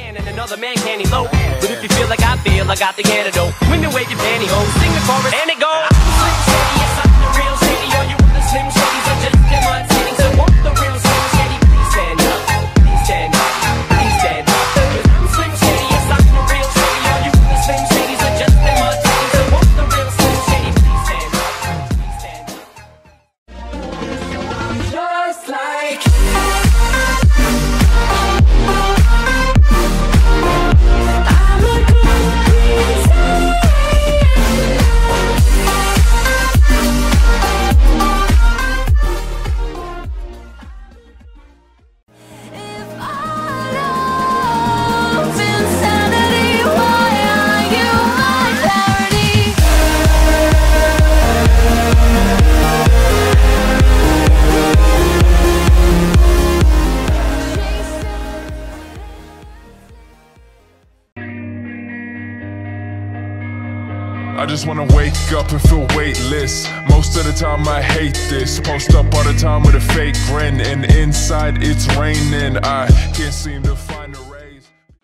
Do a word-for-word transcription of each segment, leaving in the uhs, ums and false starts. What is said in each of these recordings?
man and another man can't elope. But if you feel like I feel, I got the antidote. Women wave your pantyhose, sing the chorus, and it goes. Slim Shady, yes, I'm the real Shady. All you other Slim Shadys are just imitating. So won't the real Slim Shady please stand up? Please stand up. Please stand up. I'm Slim Shady, yes, I'm the real Shady. All you other Slim Shadys are just imitating. So won't the real Slim Shady please stand up? Please stand up. Just like I just wanna wake up and feel weightless. Most of the time I hate this. Post up all the time with a fake grin, and inside it's raining. I can't seem to find a raise.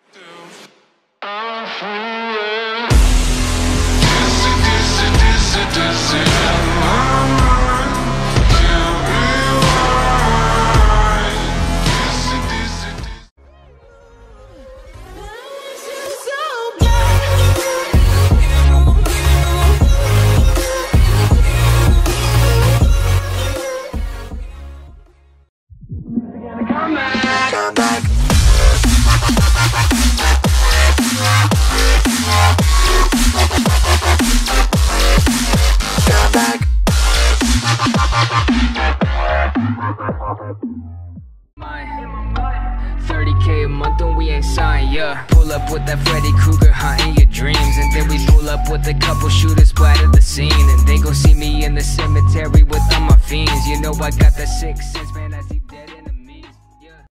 thirty K a month and we ain't signed, yeah. Pull up with that Freddy Krueger hunting your dreams, and then we pull up with a couple shooters splattered the scene, and they gon' see me in the cemetery with all my fiends. You know I got that sixth sense, man, I see dead enemies, yeah.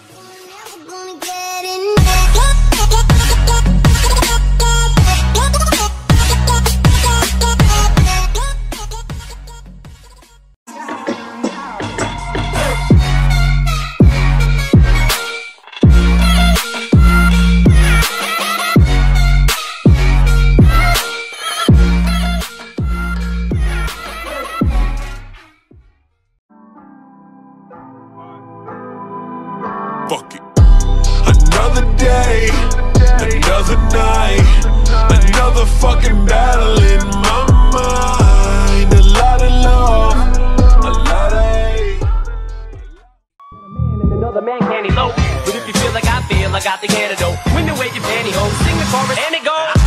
Fuck it. Another day, another night, another fucking battle in my mind. A lot of love, a lot of hate. And another man can't elope. But if you feel like I feel, I got the antidote. Women wave your pantyhose, sing the chorus, and it goes.